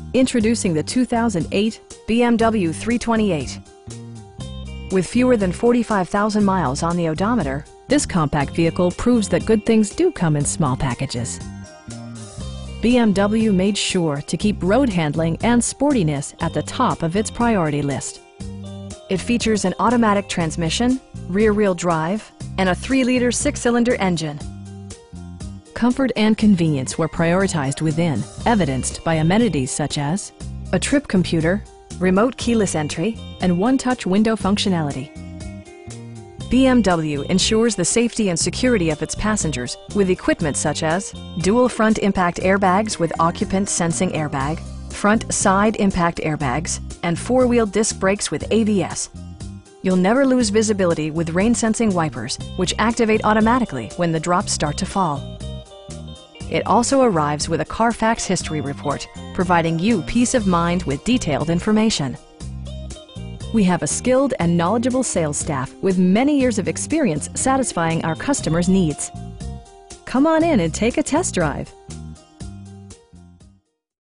Introducing the 2008 BMW 328. With fewer than 45,000 miles on the odometer, this compact vehicle proves that good things do come in small packages. BMW made sure to keep road handling and sportiness at the top of its priority list. It features an automatic transmission, rear-wheel drive, and a 3-liter 6-cylinder engine. Comfort and convenience were prioritized within, evidenced by amenities such as a trip computer, remote keyless entry, and one-touch window functionality. BMW ensures the safety and security of its passengers with equipment such as dual front impact airbags with occupant sensing airbag, front side impact airbags, and 4-wheel disc brakes with ABS. You'll never lose visibility with rain-sensing wipers, which activate automatically when the drops start to fall. It also arrives with a Carfax history report, providing you peace of mind with detailed information. We have a skilled and knowledgeable sales staff with many years of experience satisfying our customers' needs. Come on in and take a test drive.